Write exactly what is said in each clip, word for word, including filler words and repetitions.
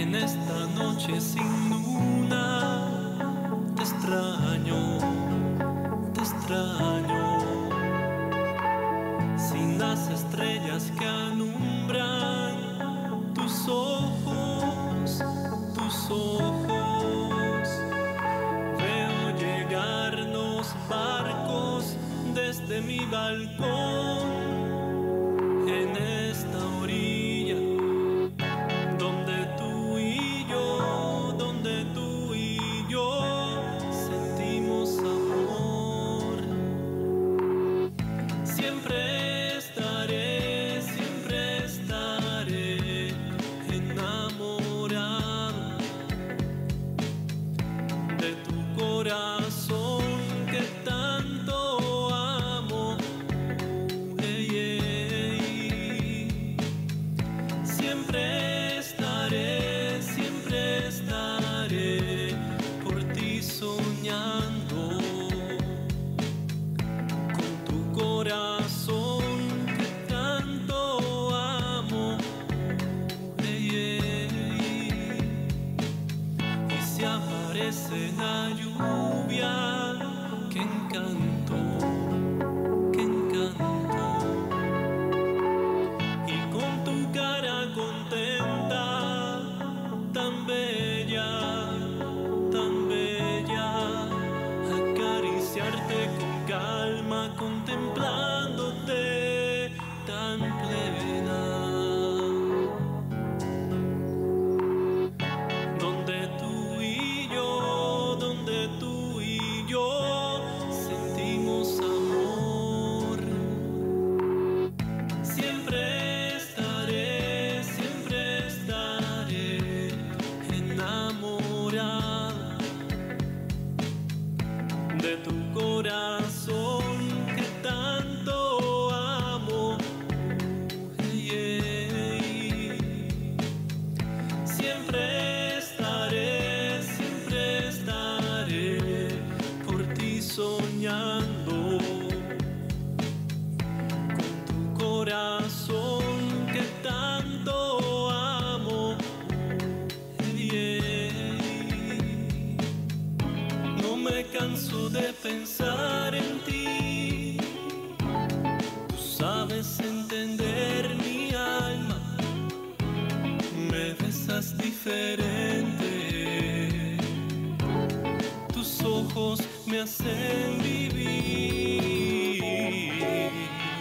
En esta noche sin luna te extraño, te extraño. Sin las estrellas que alumbran tus ojos, tus ojos. Veo llegar los barcos desde mi balcón en esta orilla donde tú y yo, donde tú y yo sentimos amor. Siempre estaré, siempre estaré enamorado de tu corazón que tanto amo. Ey, ey. Siempre estaré, siempre estaré por ti soñando con tu corazón que tanto amo. Ey, ey. Y si aparece la lluvia, qué encanto, qué encanto. Y con tu cara contenta, tan bella, tan bella, acariciarte con calma, contemplándote tan plena. Donde tú y yo, donde tú y yo sentimos amor. Siempre estaré, siempre estaré enamorado de tu corazón que tanto amo. Ey, ey. Siempre estaré, siempre estaré por ti soñando con tu corazón que tanto amo. Ey, ey. No me canso de pensar en ti. Tú sabes entender mi alma. Me besas diferente. Tus ojos me hacen vivir.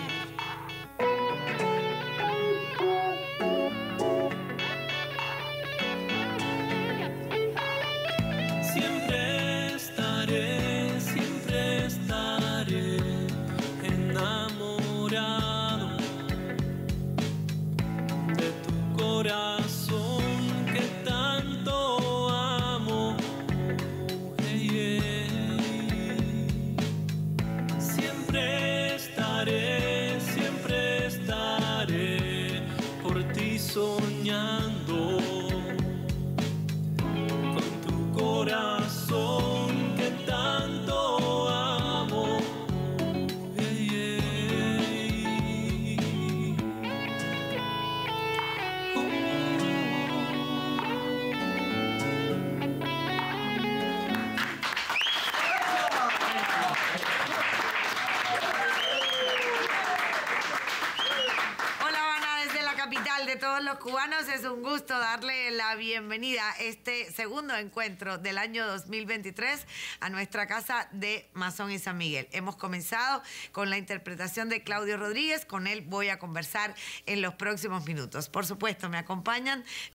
Siempre estaré, siempre estaré enamorado de tu corazón que tanto amo. Ey, ey. Siempre estaré, siempre estaré por ti soñando con tu corazón que tanto amo. Ey, ey. Oh. Hola, Habana, desde la capital de todos los cubanos. Es un gusto darle la bienvenida a este segundo encuentro del año dos mil veintitrés a nuestra casa de Masón y San Miguel. Hemos comenzado con la interpretación de Claudio Rodríguez. Con él voy a conversar en los próximos minutos. Por supuesto, me acompañan